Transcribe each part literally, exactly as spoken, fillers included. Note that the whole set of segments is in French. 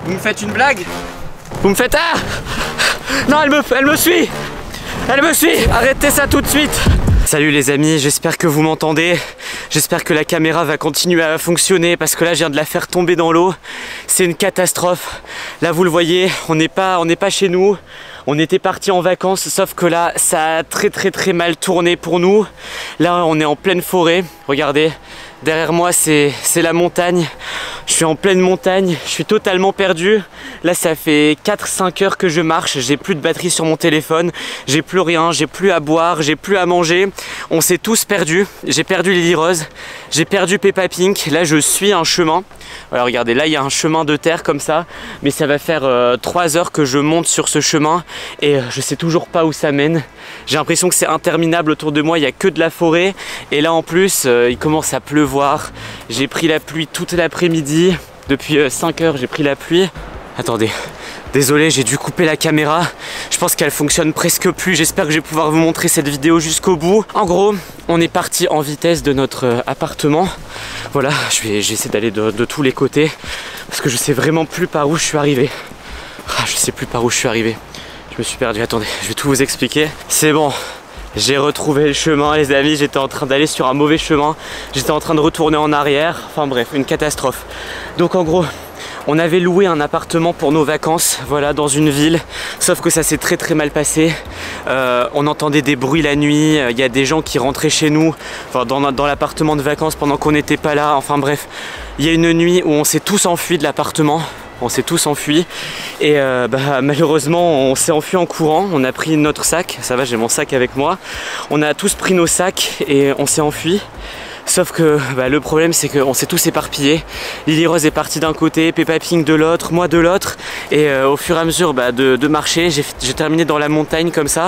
Vous me faites une blague? Vous me faites... Ah! Non, elle me, elle me suit! Elle me suit! Arrêtez ça tout de suite! Salut les amis, j'espère que vous m'entendez. J'espère que la caméra va continuer à fonctionner parce que là je viens de la faire tomber dans l'eau. C'est une catastrophe. Là vous le voyez, on n'est pas, on n'est pas chez nous. On était parti en vacances, sauf que là ça a très très très mal tourné pour nous. Là on est en pleine forêt, regardez. Derrière moi c'est la montagne. Je suis en pleine montagne, je suis totalement perdu. Là ça fait quatre cinq heures que je marche, j'ai plus de batterie sur mon téléphone, j'ai plus rien, j'ai plus à boire, j'ai plus à manger. On s'est tous perdus, j'ai perdu Lily Rose, j'ai perdu Peppa Pink. Là je suis un chemin. Voilà, regardez, là il y a un chemin de terre comme ça, mais ça va faire euh, trois heures que je monte sur ce chemin et euh, je sais toujours pas où ça mène. J'ai l'impression que c'est interminable autour de moi, il n'y a que de la forêt et là en plus euh, il commence à pleuvoir. J'ai pris la pluie toute l'après-midi, depuis euh, cinq heures j'ai pris la pluie. Attendez, désolé, j'ai dû couper la caméra. Je pense qu'elle fonctionne presque plus. J'espère que je vais pouvoir vous montrer cette vidéo jusqu'au bout. En gros, on est parti en vitesse de notre euh, appartement. Voilà, je vais j'essaie d'aller de, de tous les côtés parce que je sais vraiment plus par où je suis arrivé. Ah, je sais plus par où je suis arrivé. Je me suis perdu. Attendez, je vais tout vous expliquer. C'est bon. J'ai retrouvé le chemin les amis, j'étais en train d'aller sur un mauvais chemin, j'étais en train de retourner en arrière, enfin bref, une catastrophe. Donc en gros, on avait loué un appartement pour nos vacances, voilà, dans une ville, sauf que ça s'est très très mal passé. Euh, on entendait des bruits la nuit, il y a des gens qui rentraient chez nous, enfin, dans, dans l'appartement de vacances pendant qu'on n'était pas là, enfin bref. Il y a une nuit où on s'est tous enfuis de l'appartement. On s'est tous enfuis et euh, bah, malheureusement on s'est enfui en courant, on a pris notre sac, ça va j'ai mon sac avec moi, on a tous pris nos sacs et on s'est enfui. Sauf que bah, le problème c'est qu'on s'est tous éparpillés. Lily Rose est partie d'un côté, Peppa Pink de l'autre, moi de l'autre et euh, au fur et à mesure bah, de, de marcher j'ai terminé dans la montagne comme ça.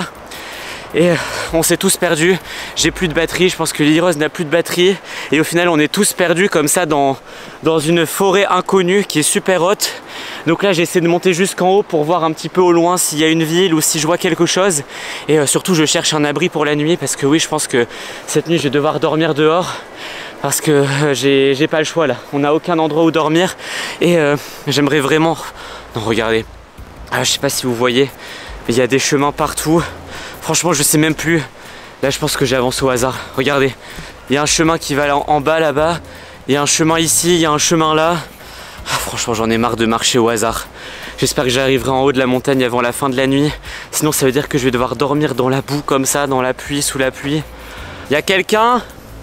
Et on s'est tous perdus, j'ai plus de batterie, je pense que Lily Rose n'a plus de batterie et au final on est tous perdus comme ça dans, dans une forêt inconnue qui est super haute. Donc là j'essaie de monter jusqu'en haut pour voir un petit peu au loin s'il y a une ville ou si je vois quelque chose. Et euh, surtout je cherche un abri pour la nuit parce que oui je pense que cette nuit je vais devoir dormir dehors. Parce que euh, j'ai pas le choix là, on n'a aucun endroit où dormir et euh, j'aimerais vraiment... Non regardez, ah, je sais pas si vous voyez, mais il y a des chemins partout. Franchement je sais même plus, là je pense que j'avance au hasard, regardez, il y a un chemin qui va en, en bas là-bas, il y a un chemin ici, il y a un chemin là, ah, franchement j'en ai marre de marcher au hasard, j'espère que j'arriverai en haut de la montagne avant la fin de la nuit, sinon ça veut dire que je vais devoir dormir dans la boue comme ça, dans la pluie, sous la pluie. Il y a quelqu'un?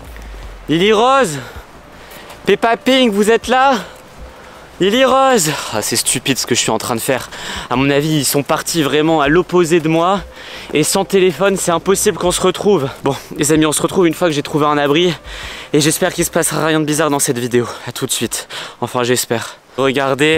Lily Rose? Peppa Pink, vous êtes là? Lily Rose! Ah, c'est stupide ce que je suis en train de faire. À mon avis, ils sont partis vraiment à l'opposé de moi. Et sans téléphone, c'est impossible qu'on se retrouve. Bon, les amis, on se retrouve une fois que j'ai trouvé un abri. Et j'espère qu'il se passera rien de bizarre dans cette vidéo. À tout de suite. Enfin, j'espère. Regardez.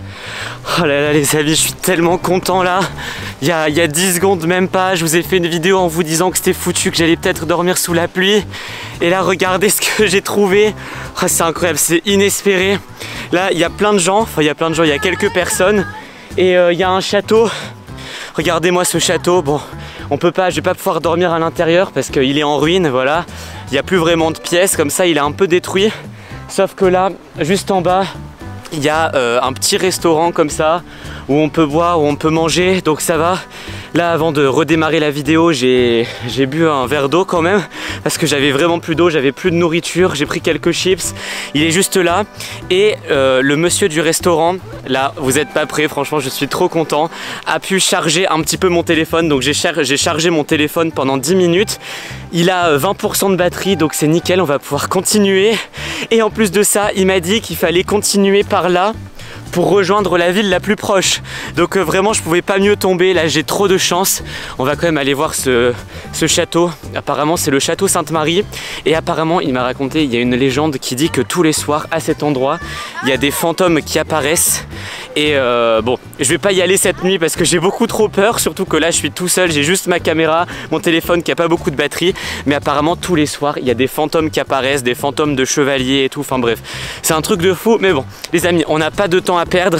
Oh là là, les amis, je suis tellement content là. Il y a, il y a dix secondes, même pas, je vous ai fait une vidéo en vous disant que c'était foutu, que j'allais peut-être dormir sous la pluie. Et là, regardez ce que j'ai trouvé. Oh, c'est incroyable, c'est inespéré. Là, il y a plein de gens, enfin il y a plein de gens, il y a quelques personnes. Et euh, il y a un château. Regardez-moi ce château. Bon, on peut pas, je vais pas pouvoir dormir à l'intérieur parce qu'il est en ruine, voilà. Il n'y a plus vraiment de pièces, comme ça il est un peu détruit. Sauf que là, juste en bas, il y a euh, un petit restaurant comme ça où on peut boire, où on peut manger, donc ça va. Là, avant de redémarrer la vidéo, j'ai bu un verre d'eau quand même parce que j'avais vraiment plus d'eau, j'avais plus de nourriture, j'ai pris quelques chips. Il est juste là et euh, le monsieur du restaurant, là, vous n'êtes pas prêts, franchement, je suis trop content, a pu charger un petit peu mon téléphone. Donc j'ai char chargé mon téléphone pendant dix minutes. Il a vingt pour cent de batterie, donc c'est nickel, on va pouvoir continuer. Et en plus de ça, il m'a dit qu'il fallait continuer par là pour rejoindre la ville la plus proche. Donc euh, vraiment je pouvais pas mieux tomber, là j'ai trop de chance. On va quand même aller voir ce, ce château. Apparemment c'est le château Sainte-Marie et apparemment il m'a raconté, il y a une légende qui dit que tous les soirs à cet endroit il y a des fantômes qui apparaissent. Et euh, bon, je vais pas y aller cette nuit parce que j'ai beaucoup trop peur, surtout que là je suis tout seul, j'ai juste ma caméra, mon téléphone qui a pas beaucoup de batterie. Mais apparemment tous les soirs il y a des fantômes qui apparaissent, des fantômes de chevaliers et tout, enfin bref, c'est un truc de fou. Mais bon les amis, on n'a pas de temps à perdre.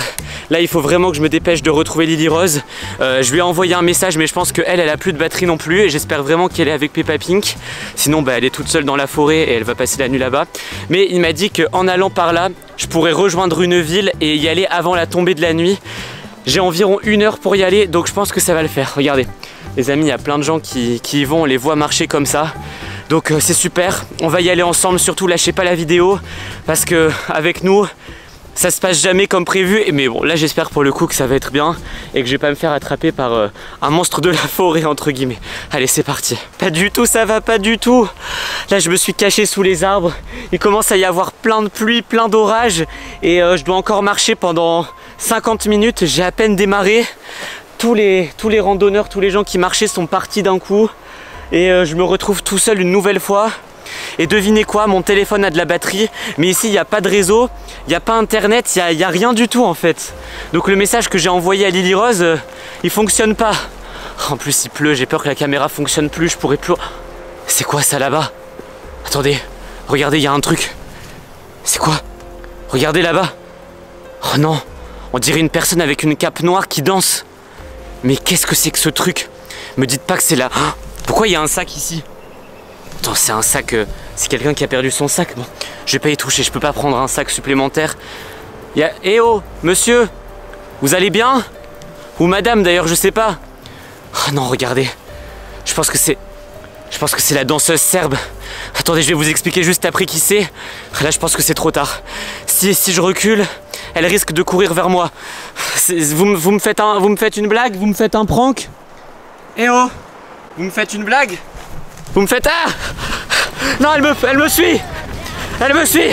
Là il faut vraiment que je me dépêche de retrouver Lily Rose. euh, Je lui ai envoyé un message mais je pense qu'elle elle a plus de batterie non plus. Et j'espère vraiment qu'elle est avec Peppa Pink. Sinon bah, elle est toute seule dans la forêt et elle va passer la nuit là-bas. Mais il m'a dit qu'en allant par là je pourrais rejoindre une ville et y aller avant la tombée de la nuit. J'ai environ une heure pour y aller, donc je pense que ça va le faire. Regardez, les amis, il y a plein de gens qui, qui y vont, on les voit marcher comme ça. Donc euh, c'est super, on va y aller ensemble, surtout lâchez pas la vidéo. Parce que avec nous, ça se passe jamais comme prévu. Mais bon, là j'espère pour le coup que ça va être bien et que je vais pas me faire attraper par euh, un monstre de la forêt entre guillemets. Allez, c'est parti. Pas du tout, ça va pas du tout. Là je me suis caché sous les arbres. Il commence à y avoir plein de pluie, plein d'orage. Et euh, je dois encore marcher pendant cinquante minutes. J'ai à peine démarré. Tous les, tous les randonneurs, tous les gens qui marchaient sont partis d'un coup. Et euh, je me retrouve tout seul une nouvelle fois. Et devinez quoi, mon téléphone a de la batterie, mais ici il n'y a pas de réseau, il n'y a pas internet, il n'y a, a rien du tout en fait. Donc le message que j'ai envoyé à Lily Rose, euh, il fonctionne pas. En plus il pleut, j'ai peur que la caméra fonctionne plus, je pourrais plus... C'est quoi ça là-bas? Attendez, regardez, il y a un truc. C'est quoi? Regardez là-bas. Oh non, on dirait une personne avec une cape noire qui danse. Mais qu'est-ce que c'est que ce truc? Me dites pas que c'est là. Pourquoi il y a un sac ici? Attends, c'est un sac, euh, c'est quelqu'un qui a perdu son sac. Bon, je vais pas y toucher, je peux pas prendre un sac supplémentaire. Il y a... Eh oh, monsieur, vous allez bien? Ou madame d'ailleurs, je sais pas. Oh non, regardez. Je pense que c'est... Je pense que c'est la danseuse serbe. Attendez, je vais vous expliquer juste après qui c'est. Là, je pense que c'est trop tard. Si, si je recule, elle risque de courir vers moi. Vous, vous, me faites un, vous me faites une blague? Vous me faites un prank? Eh oh, vous me faites une blague? Vous me faites... Ah! Non, elle me, elle me suit! Elle me suit!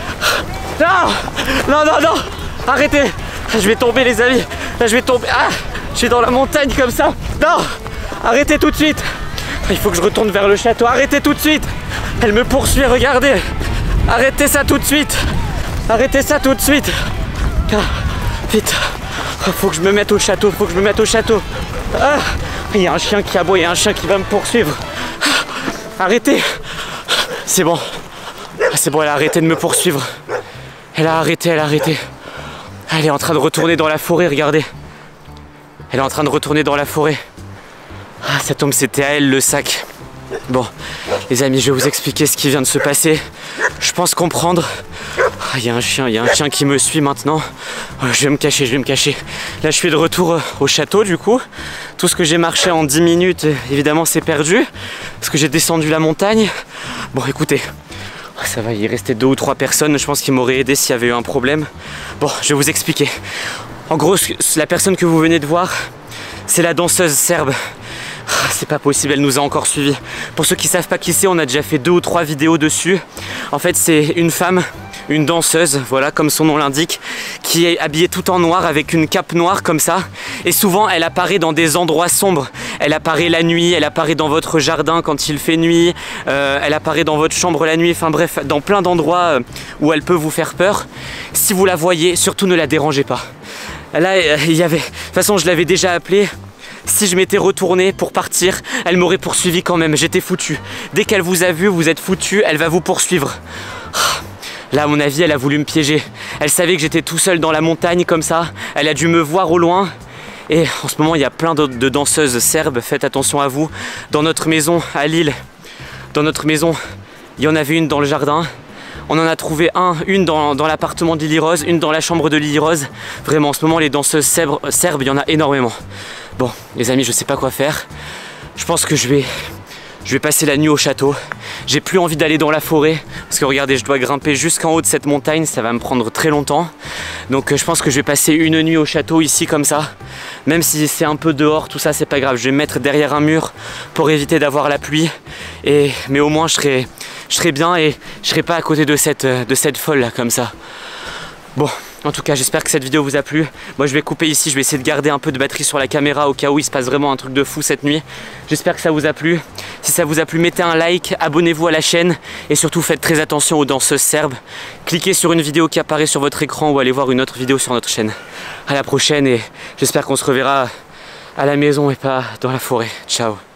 Non! Non, non, non! Arrêtez! Je vais tomber, les amis! Là, je vais tomber! Ah! Je suis dans la montagne comme ça! Non! Arrêtez tout de suite! Il faut que je retourne vers le château! Arrêtez tout de suite! Elle me poursuit, regardez! Arrêtez ça tout de suite! Arrêtez ça tout de suite! Ah, vite! Faut que je me mette au château! Faut que je me mette au château! Ah! Il y a un chien qui aboie, il y a un chien qui va me poursuivre! Arrêtez! C'est bon. C'est bon, elle a arrêté de me poursuivre. Elle a arrêté, elle a arrêté. Elle est en train de retourner dans la forêt, regardez. Elle est en train de retourner dans la forêt. Ah, ça tombe, c'était à elle le sac. Bon, les amis, je vais vous expliquer ce qui vient de se passer. Je pense comprendre. Ah, il y a un chien, il y a un chien qui me suit maintenant. Je vais me cacher, je vais me cacher. Là, je suis de retour au château, du coup. Tout ce que j'ai marché en dix minutes, évidemment, c'est perdu. Parce que j'ai descendu la montagne. Bon, écoutez, ça va, il restait deux ou trois personnes. Je pense qu'ils m'auraient aidé s'il y avait eu un problème. Bon, je vais vous expliquer. En gros, la personne que vous venez de voir, c'est la danseuse serbe. C'est pas possible, elle nous a encore suivis. Pour ceux qui savent pas qui c'est, on a déjà fait deux ou trois vidéos dessus. En fait, c'est une femme, une danseuse, voilà, comme son nom l'indique, qui est habillée tout en noir avec une cape noire comme ça. Et souvent, elle apparaît dans des endroits sombres. Elle apparaît la nuit, elle apparaît dans votre jardin quand il fait nuit, euh, elle apparaît dans votre chambre la nuit, enfin bref, dans plein d'endroits où elle peut vous faire peur. Si vous la voyez, surtout ne la dérangez pas. Là, il y avait... De toute façon, je l'avais déjà appelée. Si je m'étais retourné pour partir, elle m'aurait poursuivi quand même, j'étais foutu. Dès qu'elle vous a vu, vous êtes foutu, elle va vous poursuivre. Là, à mon avis, elle a voulu me piéger. Elle savait que j'étais tout seul dans la montagne comme ça. Elle a dû me voir au loin. Et en ce moment, il y a plein de, de danseuses serbes, faites attention à vous. Dans notre maison à Lille, dans notre maison, il y en avait une dans le jardin. On en a trouvé un, une dans, dans l'appartement de Lily Rose, une dans la chambre de Lily Rose. Vraiment, en ce moment, les danseuses serbes, serbes, il y en a énormément. Bon, les amis, je sais pas quoi faire. Je pense que je vais, je vais passer la nuit au château. J'ai plus envie d'aller dans la forêt. Parce que regardez, je dois grimper jusqu'en haut de cette montagne. Ça va me prendre très longtemps. Donc je pense que je vais passer une nuit au château ici comme ça. Même si c'est un peu dehors, tout ça, c'est pas grave. Je vais me mettre derrière un mur pour éviter d'avoir la pluie. Et, mais au moins, je serai, je serai bien et je serai pas à côté de cette, de cette folle là comme ça. Bon. En tout cas, j'espère que cette vidéo vous a plu. Moi, je vais couper ici. Je vais essayer de garder un peu de batterie sur la caméra au cas où il se passe vraiment un truc de fou cette nuit. J'espère que ça vous a plu. Si ça vous a plu, mettez un like, abonnez-vous à la chaîne et surtout faites très attention aux danseuses serbes. Cliquez sur une vidéo qui apparaît sur votre écran ou allez voir une autre vidéo sur notre chaîne. À la prochaine et j'espère qu'on se reverra à la maison et pas dans la forêt. Ciao.